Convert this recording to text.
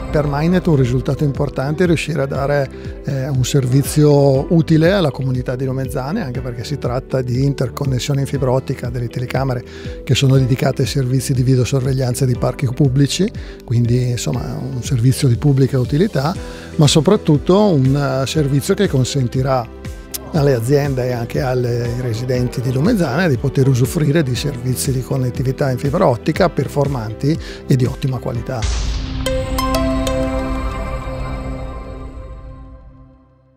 per Mynet un risultato importante è riuscire a dare un servizio utile alla comunità di Lumezzane, anche perché si tratta di interconnessione in fibra ottica delle telecamere che sono dedicate ai servizi di videosorveglianza di parchi pubblici, quindi insomma un servizio di pubblica utilità, ma soprattutto un servizio che consentirà alle aziende e anche ai residenti di Lumezzane di poter usufruire di servizi di connettività in fibra ottica performanti e di ottima qualità.